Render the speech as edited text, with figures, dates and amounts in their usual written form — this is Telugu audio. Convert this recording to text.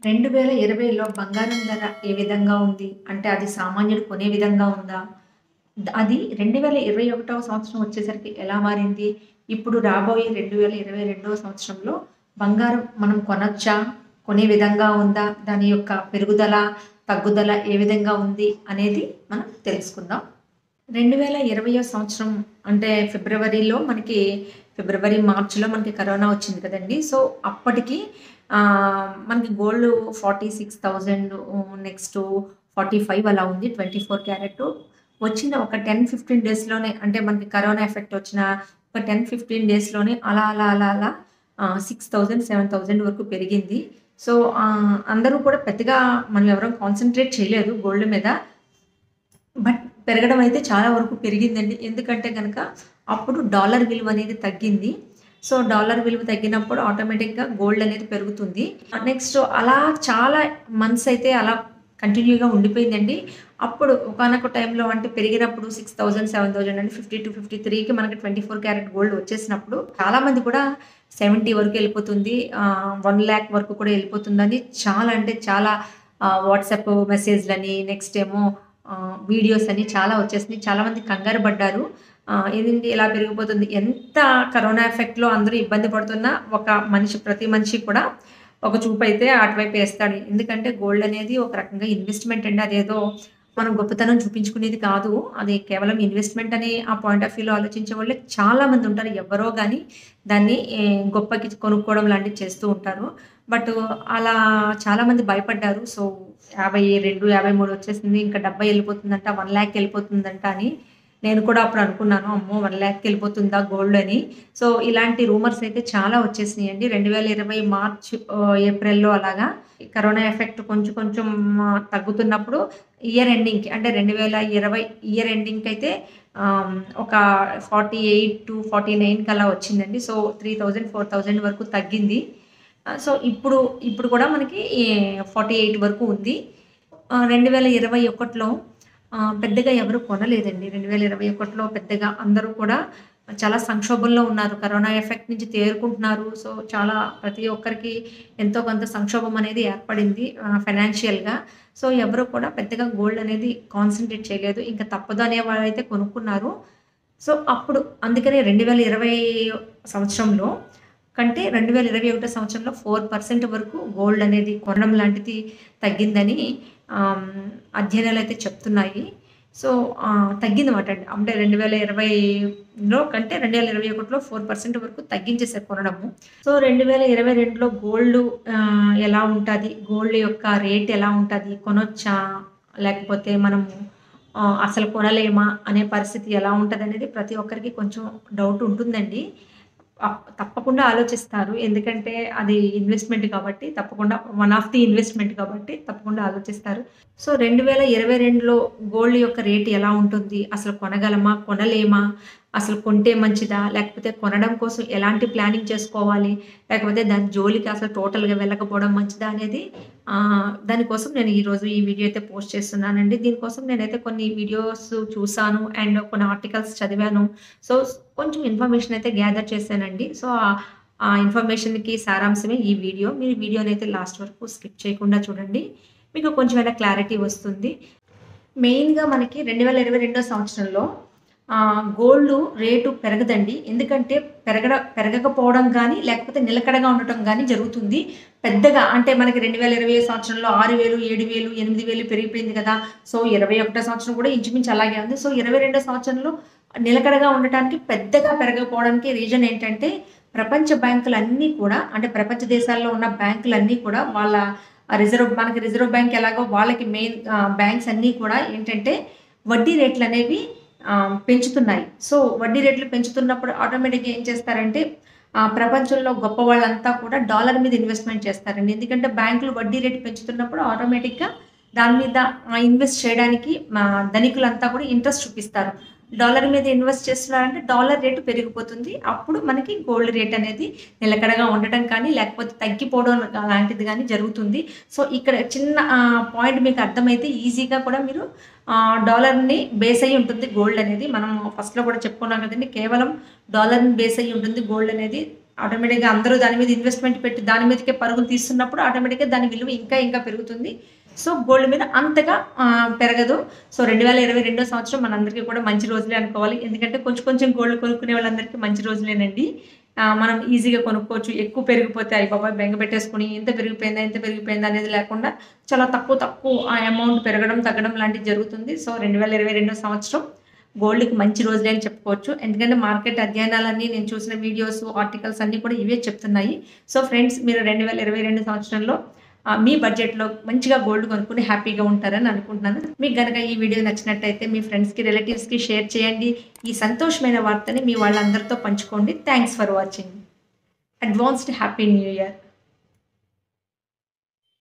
2020లో బంగారం ధర ఏ విధంగా ఉంది? అంటే అది సామాన్యుడు కొనే విధంగా ఉందా? అది 2021వ సంవత్సరం వచ్చేసరికి ఎలా మారింది? ఇప్పుడు రాబోయే 2022వ సంవత్సరంలో బంగారం మనం కొనొచ్చా? కొనే విధంగా ఉందా? దాని యొక్క పెరుగుదల, తగ్గుదల ఏ విధంగా ఉంది? అనేది మనం తెలుసుకుందాం. 2020 సంవత్సరం అంటే ఫిబ్రవరి, మార్చ్‌లో మనకి కరోనా వచ్చింది కదండీ! సో, అప్పటికి మనకి గోల్డ్ 46,000 నెక్స్ట్ 45 అలా ఉంది. 24 క్యారెట్. వచ్చిన ఒక 10, 15 డేస్‌లోనే అంటే మనకి కరోనా ఎఫెక్ట్ వచ్చిన ఒక 10, 15 డేస్‌లోనే అలా 6,000, 7,000 వరకు పెరిగింది. సో, అందరూ కూడా పెద్దగా మనం ఎవరం కాన్సంట్రేట్ చేయలేదు గోల్డ్ మీద. బట్ పెరగడం అయితే చాలా వరకు పెరిగిందండి. ఎందుకంటే గనక అప్పుడు డాలర్ విలువ అనేది తగ్గింది. సో, డాలర్ విలువ తగ్గినప్పుడు ఆటోమేటిక్‌గా గోల్డ్ అనేది పెరుగుతుంది. నెక్స్ట్ అలా చాలా మంత్స్ అయితే అలా కంటిన్యూగా ఉండిపోయిందండి. అప్పుడు ఒకానొక టైంలో అంటే పెరిగినప్పుడు 6,000, 7,000 అంటే 52, 53కి మనకి 24 క్యారెట్ గోల్డ్ వచ్చేసినప్పుడు చాలామంది కూడా 70 వరకు ఎళ్ళిపోతుంది. 1,00,000 వరకు కూడా ఎళ్ళిపోతుందని చాలా అంటే చాలా వాట్సాప్ మెసేజ్‌లని నెక్స్ట్ ఏమో వీడియోస్ అని చాలా వచ్చేసినాయి. చాలామంది కంగారు పడ్డారు. ఇదేంటి ఇలా పెరిగిపోతుంది. ఎంత కరోనా ఎఫెక్ట్‌లో అందరూ ఇబ్బంది పడుతున్నా ప్రతి మనిషి కూడా ఒక చూపైతే అటువైపు ఏస్తాడు. ఎందుకంటే గోల్డ్ అనేది ఒక రకంగా ఇన్వెస్ట్‌మెంట్ అండి. అదేదో మనం గొప్పతనం చూపించుకునేది కాదు. అది కేవలం ఇన్వెస్ట్‌మెంట్ అని ఆ పాయింట్ ఆఫ్ వ్యూలో ఆలోచించే వాళ్ళే చాలా మంది ఉంటారు. ఎవ్వరో గాని దాన్ని గొప్పకి కొనుక్కోవడం లాంటివి చేస్తూ ఉంటారు. బట్ అలా చాలామంది భయపడ్డారు. సో, 52, 53 వచ్చేసింది. ఇంకా 70 ఎళ్ళిపోతుందంట, 1,00,000 ఎళ్ళిపోతుందంట అని. నేను కూడా అప్పుడు అనుకున్నాను. అమ్మో! 1,00,000 ఎళ్ళిపోతుందా గోల్డ్ అని. సో, ఇలాంటి రూమర్స్ అయితే చాలా వచ్చేసినాయండి. 2020 మార్చ్, ఏప్రిల్‌లో అలాగా కరోనా ఎఫెక్ట్ కొంచెం కొంచెం తగ్గుతున్నప్పుడు ఇయర్ ఎండింగ్‌కి అంటే 2020 ఇయర్ ఎండింగ్‌కైతే ఒక 48-49 కలా వచ్చిందండి. సో, 3,000, 4,000 వరకు తగ్గింది. సో, ఇప్పుడు కూడా మనకి 48 వరకు ఉంది. 2021లో పెద్దగా ఎవరు కొనలేదండి. 2021లో పెద్దగా అందరూ కూడా చాలా సంక్షోభంలో ఉన్నారు. కరోనా ఎఫెక్ట్ నుంచి తేరుకుంటున్నారు. సో, ప్రతి ఒక్కరికి ఎంతో కొంత సంక్షోభం అనేది ఏర్పడింది ఫైనాన్షియల్‌గా. సో, ఎవరు కూడా పెద్దగా గోల్డ్ అనేది కాన్సంట్రేట్ చేయలేదు. ఇంక తప్పదు అనే వాళ్ళైతే కొనుక్కున్నారు. సో, అప్పుడు అందుకనే 2020 సంవత్సరంలో కంటే 2021 సంవత్సరంలో 4% వరకు గోల్డ్ అనేది కొనడం లాంటిది తగ్గిందని అధ్యయనాలైతే చెప్తున్నాయి. సో, తగ్గిందన్నమాట అండి. అంటే 2020లో కంటే 2021లో 4% వరకు తగ్గించేసారు కొనడము. సో, 2022లో గోల్డ్ ఎలా ఉంటది? గోల్డ్ యొక్క రేట్ ఎలా ఉంటది? కొనొచ్చా? లేకపోతే మనము అసలు కొనలేమా? అనే పరిస్థితి ఎలా ఉంటదనేది ప్రతి ఒక్కరికి కొంచెం డౌట్ ఉంటుందండి. తప్పకుండా ఆలోచిస్తారు. ఎందుకంటే అది ఇన్వెస్ట్‌మెంట్ కాబట్టి తప్పకుండా వన్ ఆఫ్ ది ఇన్వెస్ట్‌మెంట్ కాబట్టి తప్పకుండా ఆలోచిస్తారు. సో, 2022లో గోల్డ్ యొక్క రేట్ ఎలా ఉంటుంది? అసలు కొనగలమా? కొనలేమా? అసలు కొంటే మంచిదా? లేకపోతే కొనడం కోసం ఎలాంటి ప్లానింగ్ చేసుకోవాలి? లేకపోతే దాని జోలికి అసలు టోటల్‌గా వెళ్ళకపోవడం మంచిదా? అనేది దానికోసం నేను ఈరోజు ఈ వీడియో అయితే పోస్ట్ చేస్తున్నానండి. దీనికోసం నేనైతే కొన్ని వీడియోస్ చూసాను. అండ్ కొన్ని ఆర్టికల్స్ చదివాను. సో, కొంచెం ఇన్ఫర్మేషన్ అయితే గ్యాదర్ చేశానండి. సో, ఆ ఇన్ఫర్మేషన్‌కి సారాంశమే ఈ వీడియో. మీరు వీడియోనైతే లాస్ట్ వరకు స్కిప్ చేయకుండా చూడండి. మీకు కొంచెమైనా క్లారిటీ వస్తుంది. మెయిన్‌గా మనకి 2022 సంవత్సరంలో గోల్డు రేటు పెరగదండి. ఎందుకంటే పెరగకపోవడం గానీ, లేకపోతే నిలకడగా ఉండటం గానీ జరుగుతుంది. పెద్దగా అంటే మనకి 2020 సంవత్సరంలో 6,000, 7,000, 8,000 పెరిగిపోయింది కదా! సో, 21 సంవత్సరం కూడా ఇంచుమించు అలాగే ఉంది. సో, 22 సంవత్సరంలో నిలకడగా ఉండటానికి పెద్దగా పెరగకపోవడానికి రీజన్ ఏంటంటే, ప్రపంచ బ్యాంకులన్నీ కూడా అంటే ప్రపంచ దేశాల్లో ఉన్న బ్యాంకులన్నీ కూడా మనకి రిజర్వ్ బ్యాంక్ ఎలాగో వాళ్ళకి మెయిన్ బ్యాంక్స్ అన్నీ కూడా ఏంటంటే వడ్డీ రేట్లనేవి పెంచుతున్నాయి. సో, వడ్డీ రేట్లు పెంచుతున్నప్పుడు ఆటోమేటిక్‌గా ఏం చేస్తారంటే ప్రపంచంలో గొప్ప వాళ్ళంతా కూడా డాలర్ మీద ఇన్వెస్ట్‌మెంట్ చేస్తారండి. ఎందుకంటే బ్యాంకులు వడ్డీ రేటు పెంచుతున్నప్పుడు ఆటోమేటిక్‌గా దాని మీద ఇన్వెస్ట్ చేయడానికి ధనికులంతా కూడా ఇంట్రెస్ట్ చూపిస్తారు. డాలర్ మీద ఇన్వెస్ట్ చేస్తున్నారంటే డాలర్ రేటు పెరిగిపోతుంది. అప్పుడు మనకి గోల్డ్ రేట్ అనేది నిలకడగా ఉండటం కానీ, లేకపోతే తగ్గిపోవడం లాంటిది గానీ జరుగుతుంది. సో, ఇక్కడ చిన్న పాయింట్ మీకు అర్థమైతే ఈజీగా కూడా మీరు డాలర్‌ని బేస్ అయ్యి ఉంటుంది గోల్డ్ అనేది. మనం ఫస్ట్‌లో కూడా చెప్పుకున్నాం కదండీ! కేవలం డాలర్‌ని బేస్ అయ్యి ఉంటుంది గోల్డ్ అనేది. ఆటోమేటిక్‌గా అందరూ దాని మీద ఇన్వెస్ట్‌మెంట్ పెట్టి దాని మీదకే పరుగులు తీస్తున్నప్పుడు ఆటోమేటిక్‌గా దాని విలువ ఇంకా ఇంకా పెరుగుతుంది. సో, గోల్డ్ మీద అంతగా పెరగదు. సో, 2022 సంవత్సరం మనందరికీ కూడా మంచి రోజులే అనుకోవాలి. ఎందుకంటే కొంచెం కొంచెం గోల్డ్ కొనుక్కునే వాళ్ళందరికీ మంచి రోజులేనండి. మనం ఈజీగా కొనుక్కోవచ్చు. ఎక్కువ పెరిగిపోతే అయ్య బాబోయ్! బెంగ పెట్టేసుకొని ఇంత పెరిగిపోయిందా? ఇంత పెరిగిపోయిందా? అనేది లేకుండా చాలా తక్కువ తక్కువ ఆ అమౌంట్ పెరగడం, తగ్గడం లాంటిది జరుగుతుంది. సో, 2022 సంవత్సరం గోల్డ్‌కి మంచి రోజులే అని చెప్పుకోవచ్చు. ఎందుకంటే మార్కెట్ అధ్యయనాలన్నీ నేను చూసిన వీడియోస్, ఆర్టికల్స్ అన్నీ కూడా ఇవే చెప్తున్నాయి. సో, ఫ్రెండ్స్ మీరు 2022 సంవత్సరంలో మీ బడ్జెట్‌లో మంచిగా గోల్డ్ కొనుక్కొని హ్యాపీగా ఉంటారని అనుకుంటున్నాను. మీకు గనక ఈ వీడియో నచ్చినట్టయితే మీ ఫ్రెండ్స్‌కి, రిలేటివ్స్‌కి షేర్ చేయండి. ఈ సంతోషమైన వార్తని మీ వాళ్ళందరితో పంచుకోండి. Thanks for watching. Advanced happy new year.